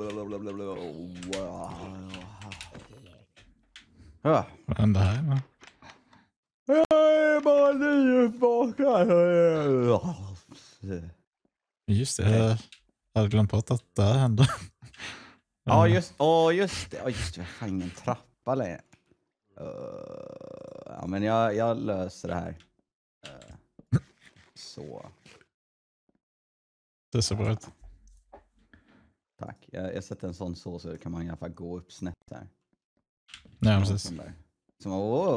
Ja. Vad hände här? Va? Jag är bara nyuppvaknad. Just det, jag hade glömt bort att det här hände. Ja, just det. Ja, just det. Jag har fan ingen trappa längre. Ja, men jag löser det här. Så. Det ser bra ut. Tack. Jag sätter en sån så kan man i alla fall gå upp snett där. Ja, precis. Som wow.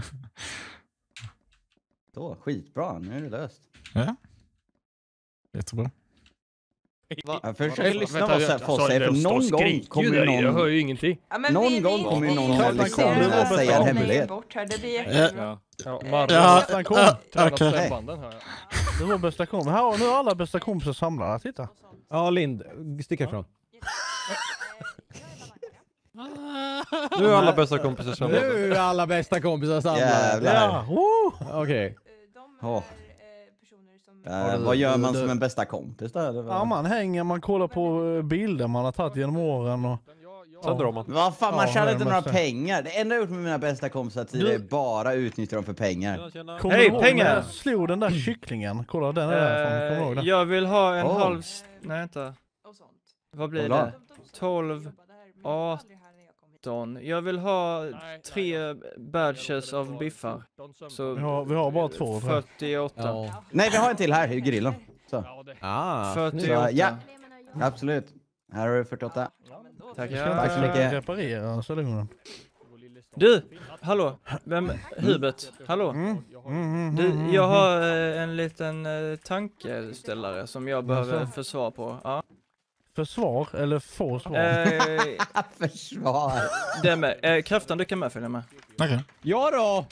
Så, skitbra. Nu är det löst. Ja. Jättebra. Jag försöker lyssna vad folk säger, för någon gång kommer ju någon... Jag hör ju ingenting. Ja, men någon gång kommer ju någon att liksom säga en hemlighet. Det blir jättebra. Okej. Det var bästa kompis. Här, nu är alla bästa kompisar samlade. Titta. Ja, Lind, stick ifrån. Nu är alla bästa kompisar samlade. Nu är alla bästa kompisar samlade. Jävlar. Okej. Vad gör man som en bästa kompis där? Ja, man hänger, man kollar på bilder man har tagit genom åren. Och... Sen drar man. Vad fan, man tjänar inte några pengar. Det enda jag gjort med mina bästa kompisar tidigare är bara utnyttja dem för pengar. Hej, pengar! Jag slog den där kycklingen. Kolla, den är där. Kommer ihåg det? Jag vill ha en halv... Nej, vänta. Vad blir det? 12, 18. Jag vill ha 3 badges av biffar. Så vi har bara 2. 48. Ja. Nej, vi har en till här i grillen. Så. 48. Så, ja, absolut. Här har du 48. Tack. Tack så mycket. Reparera salonen. Du, hallå. Hubert, hallå. Du, jag har en liten tankeställare som jag behöver försvar på. Ja. Försvar eller få svar? Försvar. Det med. Kraften, du kan med följa med. Okej. Ja då!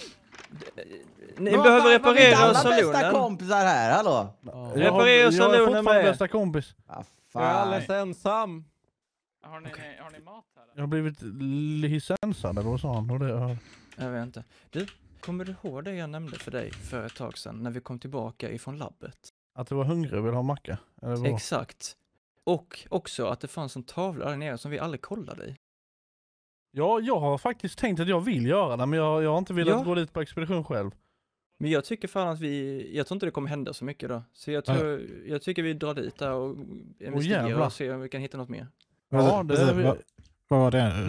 Ni behöver reparera alla salonen. bästa kompisar här, hallå. Reparera salonen Jag är fortfarande med. bästa kompis. Ah, Jag är alldeles ensam. Har ni mat här? Jag har blivit licensad eller vad sa han? Och det, Jag vet inte. Du, kommer du ihåg det jag nämnde för dig för ett tag sedan när vi kom tillbaka ifrån labbet? att du var hungrig och ville ha macka? Eller vad? Exakt. Och också att det fanns en tavla där nere som vi aldrig kollade i. Ja, jag har faktiskt tänkt att jag vill göra det, men jag har inte velat gå dit på expedition själv. Men jag tycker fan att jag tror inte det kommer hända så mycket då. Så jag tycker vi drar dit där och investigerar och ser om vi kan hitta något mer. Ja, Vad var det?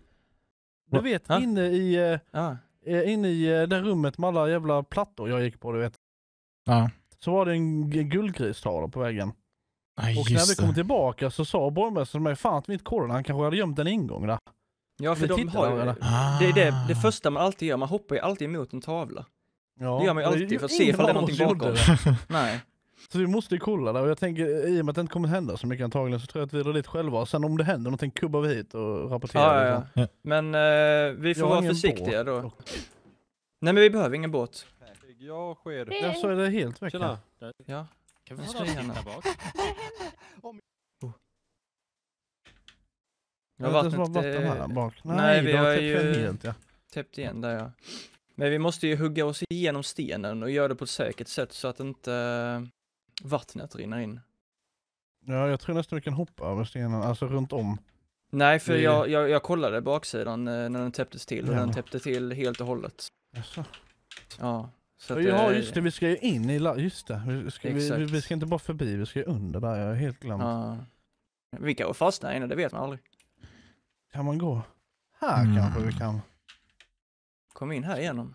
Du vet, inne i det rummet med alla jävla plattor jag gick på, du vet. Ja. Så var det en guldgristavla på väggen. Aj, och när vi kom tillbaka så sa borgmästaren mig, fan att vi inte kollade, han kanske hade gömt en ingång där. Ja, för de har ju, det är det första man alltid gör, man hoppar ju alltid emot en tavla. Ja, det gör man ju alltid för att se ifall det är någonting bakom. Nej. Så vi måste ju kolla där, och jag tänker, i och med att det inte kommer hända så mycket antagligen, så tror jag att vi drar dit själva. Sen om det händer någonting kubbar vi hit och rapporterar. Ja. Men vi får vara försiktiga då. Nej, men vi behöver ingen båt. Ja, sker. Ja, så är det helt väck. Ja. Kan vi få titta bak? Ja, vattnet här bak. Nej, vi har ju helt, täppt igen där, ja. Men vi måste ju hugga oss igenom stenen och göra det på ett säkert sätt så att inte vattnet rinner in. Ja, jag tror nästan vi kan hoppa över stenen, alltså runt om. Nej, för jag kollade baksidan när den täpptes till och den täppte till helt och hållet. Jaså. Ja. Så ja, just det, vi ska ju in i just det. Vi ska inte bara förbi, vi ska ju under där, jag är helt glömt. Ja. Vi kan gå fast där inne, det vet man aldrig. Kan man gå? Här kanske vi kan. Kom in här igenom.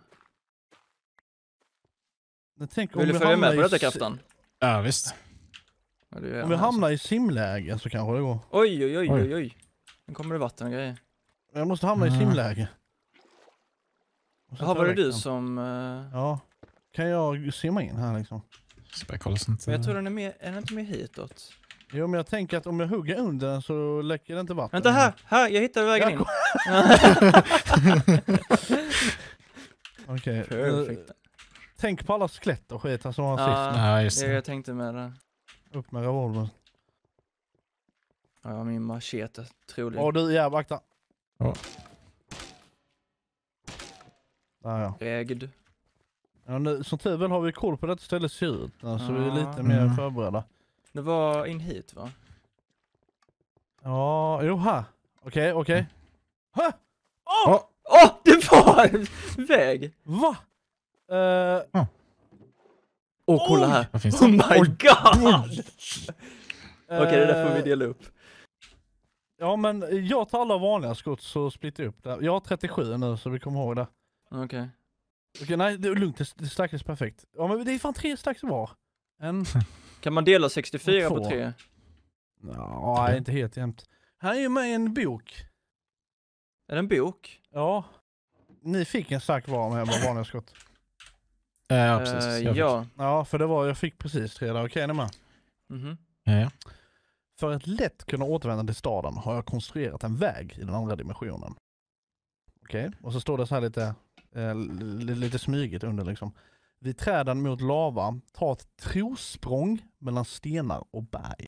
Vill du följa med på detta, Kraftan? Ja, visst. Ja, det om vi hamnar i simläge så kanske det går. Oj. Nu kommer det vatten och grejer. Jag måste hamna i simläge. Var det du som... Ja. Kan jag simma in här liksom? Men jag tror den är inte mer hitåt. Jo, men jag tänker att om jag hugger under den så läcker det inte vatten. Vänta, här, jag hittade vägen in. Okej. Perfekt. Tänk på alla skelett och skit som var sist. Ja, just det. Jag tänkte med det. Upp med revolvern. Ja, min machete, troligen. Du, jävlar, akta. Ja. Där, ja. Ägd. Ja, nu, som tur väl har vi koll på detta ställe ser ut. Så vi är lite mer förberedda. Det var in hit, va? Ja, Ja, jo här. Okej. Ha! Det var en väg! Va? Kolla här. Vad finns Oh det? my god! Okej, det där får vi dela upp. Ja, men jag tar alla vanliga skott så splittar jag upp det. Jag har 37 nu så vi kommer ihåg det. Okej. Okej, nej, det är lugnt. Det stackas perfekt. Ja, men det är fan 3 stacks var. Kan man dela 64 Och på 2. 3? Ja, inte helt jämnt. Här är ju med en bok. Är det en bok? Ja. Ni fick en stack var med vanliga skott. Ja, precis. Ja. Ja, för jag fick precis 3 där. Okej, är ni med? Mhm. Ja. För att lätt kunna återvända till staden har jag konstruerat en väg i den andra dimensionen. Okej, och så står det så här lite smygigt under liksom. Vid träden mot lava, ta ett trosprång mellan stenar och berg.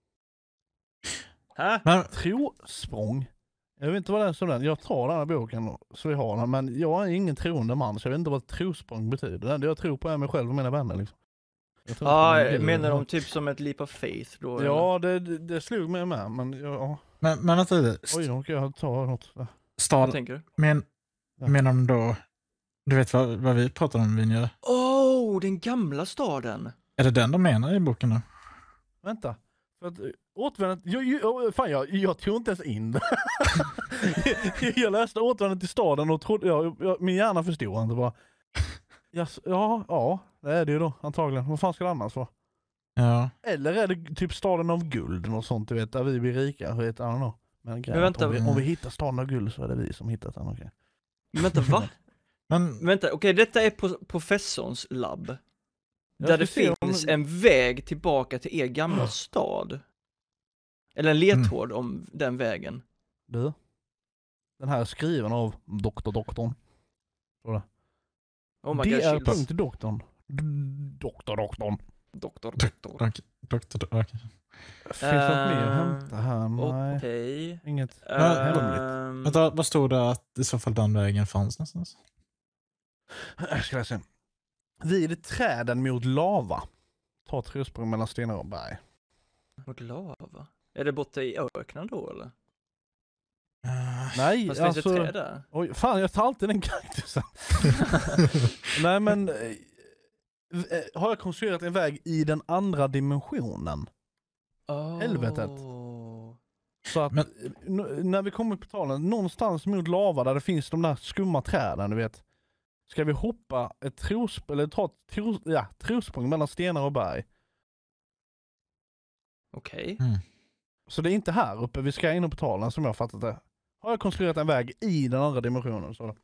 Trosprång? Jag vet inte vad det är som den. Jag tar den här boken så vi har den, men jag är ingen troende man så jag vet inte vad trosprång betyder. Det enda jag tror på är mig själv och mina vänner liksom. Menar de typ som ett leap of faith då? Ja, det slog mig med, men ja. Men vänta lite. Oj, då kan jag ta något. Vad tänker du? Menar de då... Du vet vad vi pratar om, Vinja? Den gamla staden. Är det den de menar i boken då? Vänta. För att återvända... Jag tror inte ens in det. Jag läste återvända till staden och trodde... min hjärna förstod inte bara. Ja, det är det ju då, antagligen. Vad fan ska det annars vara? Ja. Eller är det typ staden av guld och sånt, du vet, där vi blir rika. Jag vet, I don't know. Men vänta, om vi hittar staden av guld så är det vi som hittat den, okej. Men vänta, va? Men... Vänta, okej, detta är på professorns labb. Där det finns en väg tillbaka till er gamla stad. Eller en ledtråd om den vägen. Du, den här är skriven av doktorn. Så Oh my det God, är chills. doktorn. Doktorn. Doktor. Okej. Finns det något mer att hämta här? Nej. Okej. Inget hemligt. Vänta, vad stod det att i så fall den vägen fanns någonstans? Ska jag se. Vid träden mot lava. Ta trosprång mellan stenar och berg. Mot lava? Är det borta i öknen då eller? Nej, Fast finns det träd där? Oj, fan, jag tar alltid den kaktusen. Nej, men har jag konstruerat en väg i den andra dimensionen? Helvetet. Så att när vi kommer på talen, någonstans mot lava där det finns de där skumma träden, du vet. Ska vi hoppa ett trosprång mellan stenar och berg? Okej. Så det är inte här uppe, vi ska in på portalen som jag har fattat det. Har jag konstruerat en väg i den andra dimensionen? Så.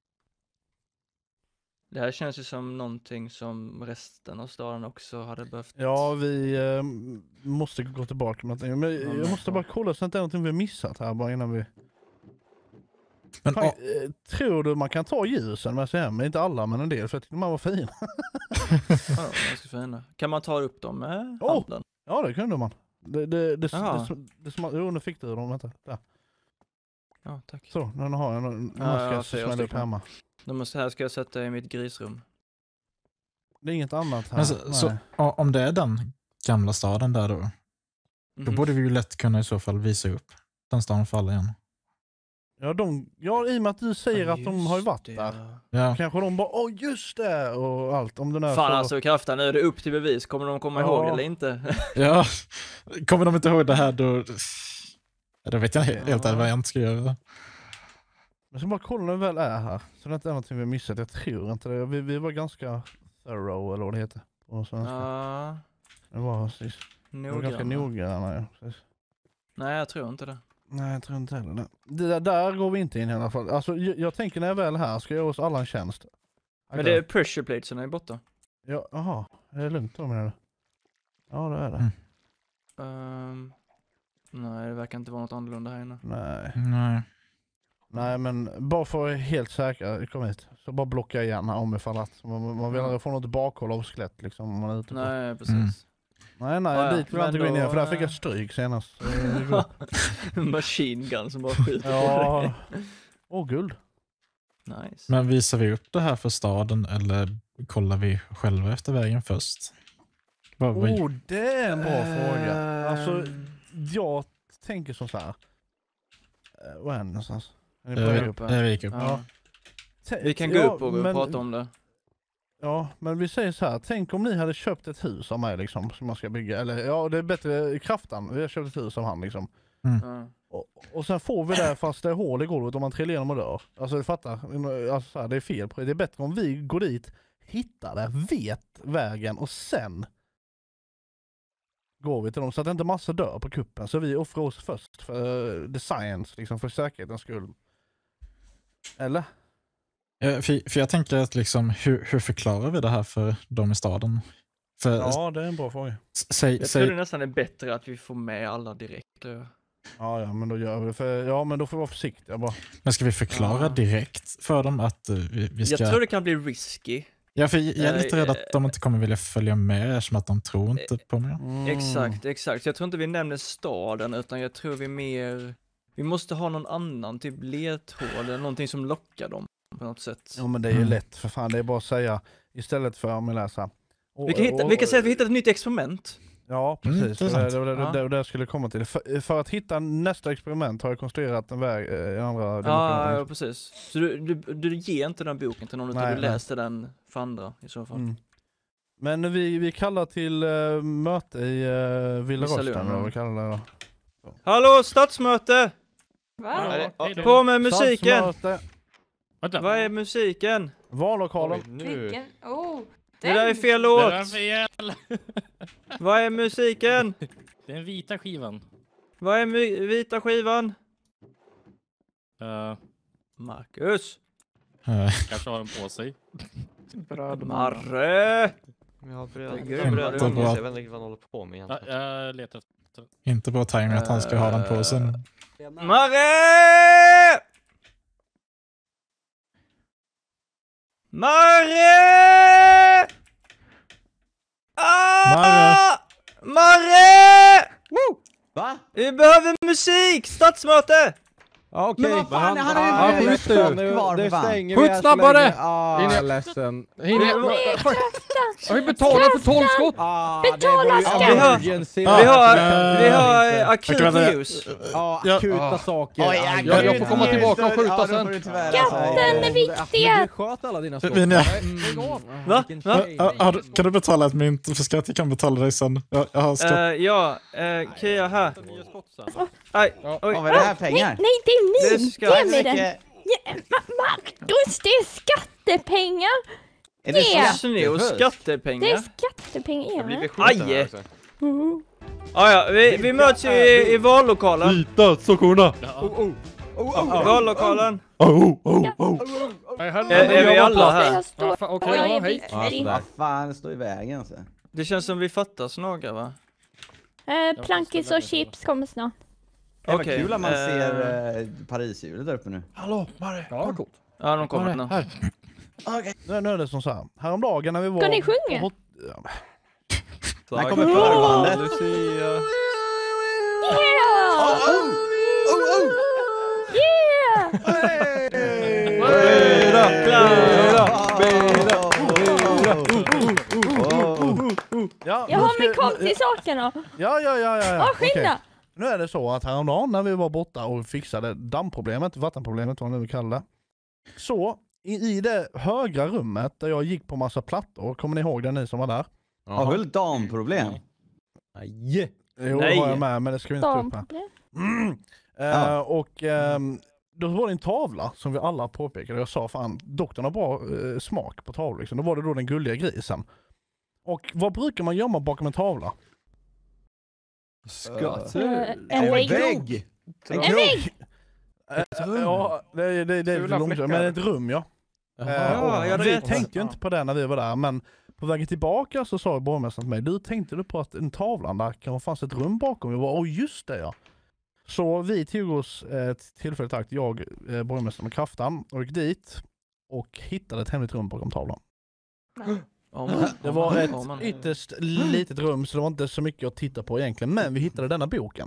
Det här känns ju som någonting som resten av staden också hade behövt. Ja, vi måste gå tillbaka med det. Men jag måste bara kolla så att det är någonting vi har missat här bara innan vi... Men, tror du man kan ta ljusen med sig hem? Inte alla, men en del, för att man var fina. Ja, ganska fina. Kan man ta upp dem med handen? Ja, det kunde man. Jo, nu fick du dem, vänta. Där. Ja, tack. Så, nu har jag en ska smälla upp hemma. Här ska jag sätta i mitt grisrum. Det är inget annat här. Men så, om det är den gamla staden där då borde vi ju lätt kunna i så fall visa upp den staden för alla igen. Ja, i och med att du säger att de har ju varit där. Ja. Kanske de bara, just det, och allt. Om den är fan så... alltså, kraften, nu är det upp till bevis. Kommer de komma ihåg eller inte? Ja, kommer de inte ihåg det här då... Då vet jag helt vad jag inte ska göra. Jag ska bara kolla när vi väl är här. Så det är inte någonting vi missat. Jag tror inte det. Vi var ganska thorough, eller vad det heter på svenska. Ja. Det var precis. Det var ganska noggranna, ja. Precis. Nej, jag tror inte det. Nej, jag tror inte heller det. Där går vi inte in i alla fall. Alltså, jag tänker när jag väl är här ska jag göra oss alla en tjänst. Men det är pressure platesen är borta. Ja, jaha. Är det lugnt då, menar du? Ja, det är det. Nej, det verkar inte vara något annorlunda här inne. Nej, men bara för att vara helt säker, kom hit. Så bara blocka igen här om ifall att man vill få något bakhåll av skelett liksom om man är ute på. Nej, precis. Nej, dit vill jag inte gå in igen för där fick jag stryk senast. Machine gun som bara skjuter på dig. Guld. Nice. Men visar vi upp det här för staden eller kollar vi själva efter vägen först? Det är en bra fråga. Alltså, jag tänker som så här. Vad är det någonstans? Vi gick upp. Ja. Vi kan gå upp och prata om det. Ja, men vi säger så här. Tänk om ni hade köpt ett hus av mig liksom, som man ska bygga. Eller ja, det är bättre kraften. Vi har köpt ett hus av han liksom. Och sen får vi det fast det är hål i golvet om man trillar igenom och dör. Alltså du fattar. Alltså, så här, det är fel på det. Det är bättre om vi går dit, hittar det, vet vägen och sen går vi till dem. Så att inte massa dör på kuppen. Så vi offrar oss först för the science, liksom för säkerhetens skull. Eller? För jag tänker att liksom, hur förklarar vi det här för dem i staden? Ja, det är en bra fråga. Jag tror det nästan är bättre att vi får med alla direkt. Ja, men då gör vi det. Ja, men då får vi vara försiktiga bara. Men ska vi förklara direkt för dem att vi ska... Jag tror det kan bli risky. Ja, för jag är lite rädd att de inte kommer vilja följa med eftersom att de tror inte på mig. Exakt. Jag tror inte vi nämner staden utan jag tror vi måste ha någon annan typ ledtråd eller någonting som lockar dem på något sätt. Ja, men det är ju lätt för fan. Det är bara att säga istället för att läsa. Vi kan säga att vi hittat ett nytt experiment. Ja, precis. Det skulle komma till. För att hitta nästa experiment har jag konstruerat en väg i andra dimensioner. Ja, precis. Så du ger inte den boken till någon utan du läste den för andra i så fall. Men vi kallar till möte i Villa Rösten. Hallå, stadsmöte! Va? På med musiken! Stadsmöte. Vad är musiken? Vallokalen. Vilken? Det där är fel låt! Det är fel! Vad är musiken? Det är den vita skivan. Vad är vita skivan? Marcus! Kanske har den på sig. Marre! Ja, bröd. Inte bra. Jag vet inte vad han håller på med egentligen. Jag letar efter. Inte bra timing att han ska ha den på sig. Marre! Marre! Marre! Va? Vi behöver musik! Stadsmöte! Okej. Men vad fan, han är ju det fan. stänger Skjut snabbare! Jag är ledsen. Vi är trötta. Vi betalar för 12 skott! Betala Vi har akut ljus. Akuta saker. Jag får komma tillbaka och skjuta sen. Skatten är viktiga. Du sköt alla dina skott. Va? Kan du betala ett mynt för skatt? Jag kan betala dig sen. Jag har skott. Kia här. Vad är det här pengar? Nej, det är Det min. ska- Ge mig den. Marcus, det är skattepengar. Är det Snor Det är skattepengar. skattepengar. Aj! Vi möts i vallokalen. Vita sockorna. Vallokalen. Är vi alla här? Okej, hej. Vad fan, det står i vägen alltså. Det känns som vi fattas några, va? Plankis och chips kommer snart. Vad kul att man ser Parishjulet där uppe nu. Hallå, Mare. Ja, de kommer nu. Nu är det som så här. Häromdagen när vi var... Ska ni sjunga? Här kommer förbandet. Lucia. Jag har min koll till sakerna. Ja. Skynda. Okay. Nu är det så att häromdagen när vi var borta och fixade dammproblemet, vattenproblemet, vad man nu kallar det. Så i det högra rummet där jag gick på massa plattor, kommer ni ihåg det, ni som var där? Har väl damproblem? Nej. Jo, det har jag med, men det ska vi inte ta upp här. Då var det en tavla som vi alla påpekade. Jag sa, fan, doktorn har bra smak på tavlor. Liksom. Då var det då den gulliga grisen. Och vad brukar man gömma bakom en tavla? En vägg. En vägg! Ja, det är långt, men ett rum, ja. Vi tänkte ju inte på det när vi var där, men på vägen tillbaka så sa borgmästaren till mig, du tänkte du på att en tavlan där kan fanns ett rum bakom? Jag var, just det, ja. Så vi tog oss ett tillfälligt akt, jag, borgmästaren och kraftan, och gick dit och hittade ett hemligt rum bakom tavlan. Det var ett ytterst litet rum, så det var inte så mycket att titta på egentligen, men vi hittade denna boken.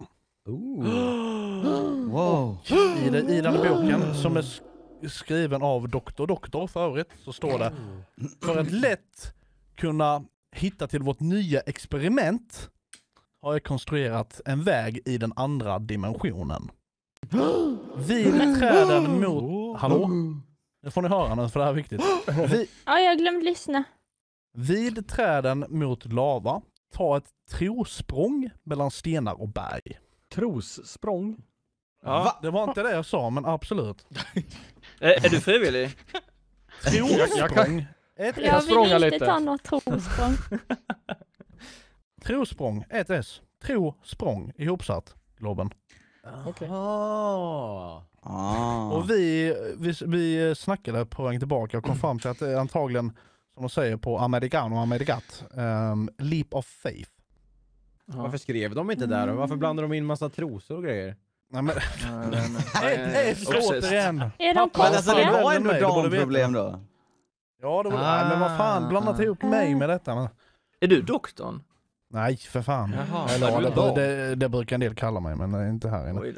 Wow. I den boken, som är skriven av doktor för övrigt, så står det: för att lätt kunna hitta till vårt nya experiment har jag konstruerat en väg i den andra dimensionen. Vid träden mot... Hallå? Det får ni höra nu för det här är viktigt. Ja, jag glömde lyssna. Vid träden mot lava, ta ett trosprång mellan stenar och berg. Trossprång? Ja. Va? Det var inte det jag sa, men absolut. Är du frivillig? Trosprång. Jag vill inte ta något trosprång. Trosprång, ett S. Trosprång, ihopsatt, Globen. Okej. Och vi snackade på vägen tillbaka och kom fram till att det är antagligen, som de säger på americano och amerikat, leap of faith. Varför skrev de inte där? Varför blandade de in massa trosor och grejer? Nej men... återigen. Är de Men alltså det var ändå mig, damproblem då. Ja, det var nej, men vad fan, blandat ihop mig med detta. Men... Är du doktorn? Nej, för fan. Jaha. Eller, det brukar en del kalla mig, men inte här inne.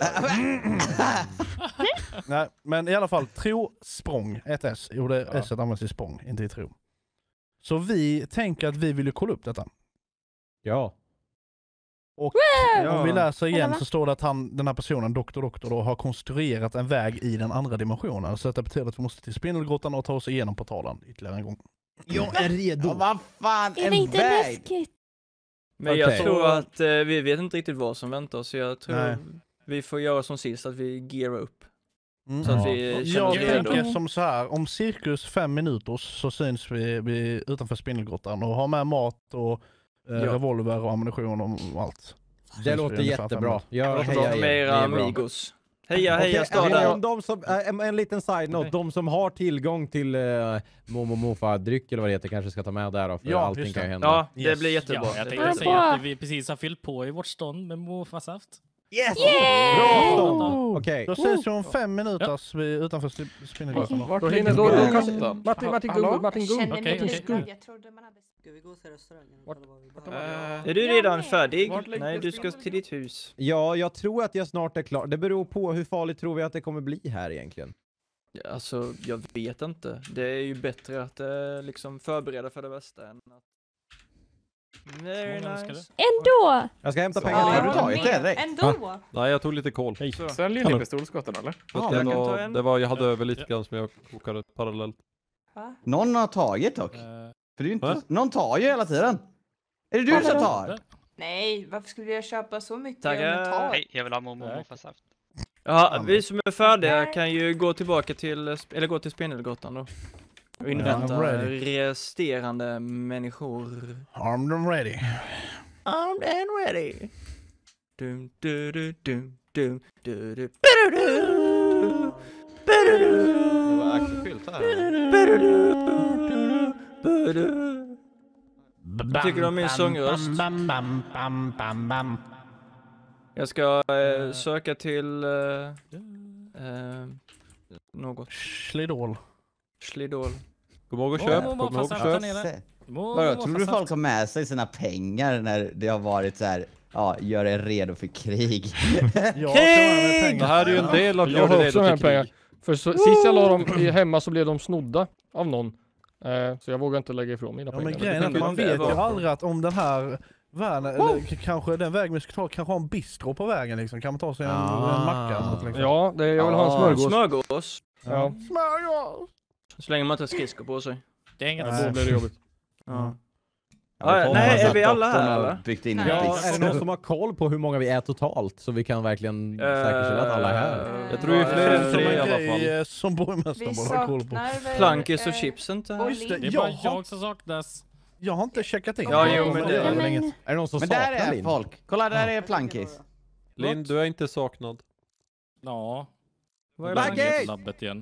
Nej, men i alla fall, trosprång, ett S. Jo, det S används i språng, inte i tro. Så vi tänker att vi vill ju kolla upp detta. Ja. Och om vi läser igen så står det att den här personen, doktor då, har konstruerat en väg i den andra dimensionen. Så det betyder att vi måste till Spindelgrottan och ta oss igenom portalen ytterligare en gång. Jag är redo. Ja, vad fan, är det inte läskigt? Men jag tror att vi vet inte riktigt vad som väntar, så jag tror vi får göra som sist, att vi gear upp. Så att vi jag tänker som så här, om cirkus 5 minuter så syns vi utanför Spindelgrottan och har med mat och revolver och ammunition och allt. Det låter jättebra. Jag hejar med era amigos. Heja staden. De som, en liten side-note. De som har tillgång till Mofa-dryck eller vad det heter kanske ska ta med där. För allting kan ju hända. Ja, det blir jättebra. Ja, jag tänkte säga att vi precis har fyllt på i vårt stånd med Mofa-saft. Yes! Yeah! Bra! Okej. Då ses vi om 5 minuter då Spindelgrottan. Då hinner då kasta. Martin Gung. Okej. Jag trodde man hade... Ska vi gå till restaurangen? Är du redan färdig? Nej, du ska till ditt hus. Ja, jag tror att jag snart är klar. Det beror på hur farligt tror vi att det kommer bli här egentligen. Alltså, jag vet inte. Det är ju bättre att liksom förbereda för det värsta än att... Very nice. Ändå! Jag ska hämta pengar. Har du tagit det direkt? Ändå! Nej, jag tog lite kol. Sen linjepistolskotten eller? Jag hade över lite grann som jag kokade parallellt. Någon har tagit dock. För det är ju inte... Någon tar ju hela tiden. Är det du som tar? Nej, varför skulle jag köpa så mycket? Tackar. Jag vill ha Mofa-saft. Ja, vi som är färdiga kan ju gå tillbaka till Spindelgrottan då. Och invänta resterande människor. Armed and ready. Armed and ready. Dum du du dum dum du du. Det var axelfyllt här. Vad tycker du om min sångröst? Jag ska söka till något. Slidol. Kom ihåg och köp. Vadå, tror du folk har med sig sina pengar när det har varit så här, gör er redo för krig? Det här är ju en del av jag har också med pengar. För sist jag la dem hemma så blev de snodda av någon. Så jag vågar inte lägga ifrån mina pengar. Men grejen är att man vet ju aldrig att om den här världen, eller kanske den vägen vi ska ta, kanske ha en bistro på vägen liksom. Kan man ta sig en macka? Liksom. Ja, jag vill ha en smörgås. Ja. Smörgås! Så länge man inte har skridskor på sig. Det är inget, då blir det jobbigt. Nej, är vi alla här eller? Är det någon som har koll på hur många vi är totalt så vi kan verkligen säkerställa att alla är här? Jag tror det är fler än 3 i alla fall. Som borgmästaren borde ha koll på. Plankis och chips inte här. Det är bara jag som saknas. Jag har inte checkat in. Ja, jo, men är det någon som men saknar där är Linn? folk. Kolla, där är Plankis. Linn, du är inte saknad. Ja. Vad är Plankis? Labbet igen.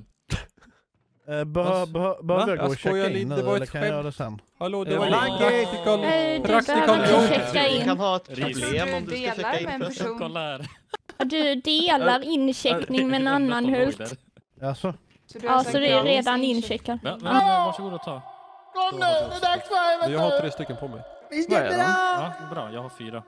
Behöver jag gå och checka in nu, eller kan jag göra det sen? Hallå, det var praktikal jobb. Du kan ha ett problem om du ska checka in först. Kolla här. Du delar incheckning med en annan hult. Alltså. Ja, så det är redan incheckat. Varsågod och ta. Kom nu, det är dags för mig. Jag har 3 stycken på mig. Vad är det? Ja, bra, jag har 4.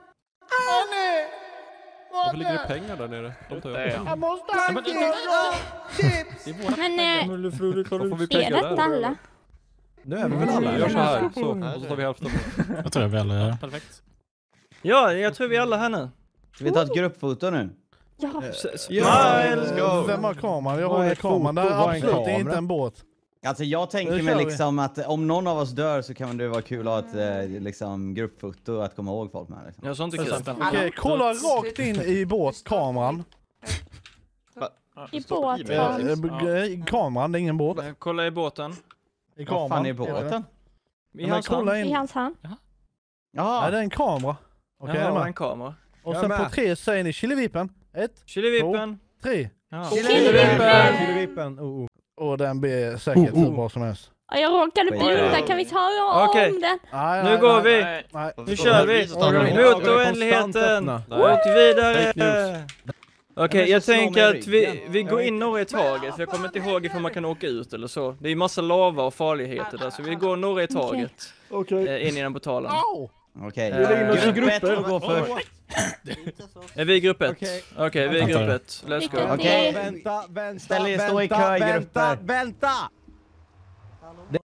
Varför ligger det pengar där nere? De tar jag måste ha chips! Men får vi är det alla? Nu är vi väl alla. Gör så här, så tar vi hälften. Jag tror vi alla gör. Perfekt. Ja, jag tror vi alla här nu. Ska vi ta ett gruppfoto nu? Ja. Smile! Vem har kameran? Jag håller kameran. Det är absolut inte en båt. Alltså jag tänker mig liksom att om någon av oss dör så kan det vara kul att ha ett liksom, gruppfoto att komma ihåg folk med. Liksom. Jag sa inte kul. Okej, kolla rakt in i båtkameran. I båten. Kameran, det är ingen båt. Kolla i båten. I kameran. Vad fan är båten? I hans hand. I hans hand. Jaha. Nej, det är en kamera. Okej, Jaha, en kamera. Och sen på 3 säger ni Chilivippen. 1, Chilivippen. 2, 3. Chilivippen. Och den blir säkert hur bra som helst. Jag råkade blunda, kan vi ta om den? Nu går vi. Nu kör vi. Mot oändligheten. Och vidare. Okej, jag tänker att vi går in några i taget. För jag kommer inte ihåg ifall man kan åka ut eller så. Det är massa lava och farligheter där. Så vi går några i taget. In i den portalen. Okej, grupp 1 får gå först. Är vi i grupp 1? Okej, vi är i grupp 1. Let's go. Okej. Vänta. Ställ er, stå i kö i grupper. Vänta! Det